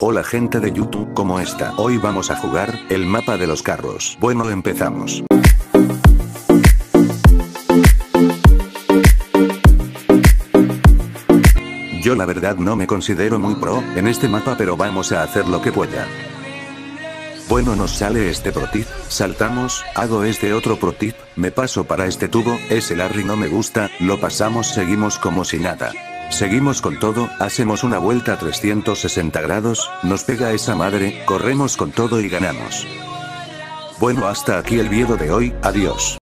Hola gente de YouTube, ¿cómo está? Hoy vamos a jugar, el mapa de los carros. Bueno, empezamos. Yo la verdad no me considero muy pro en este mapa, pero vamos a hacer lo que pueda. Bueno, nos sale este pro tip, saltamos, hago este otro pro tip, me paso para este tubo, ese Larry no me gusta, lo pasamos, seguimos como si nada. Seguimos con todo, hacemos una vuelta a 360 grados, nos pega esa madre, corremos con todo y ganamos. Bueno, hasta aquí el video de hoy, adiós.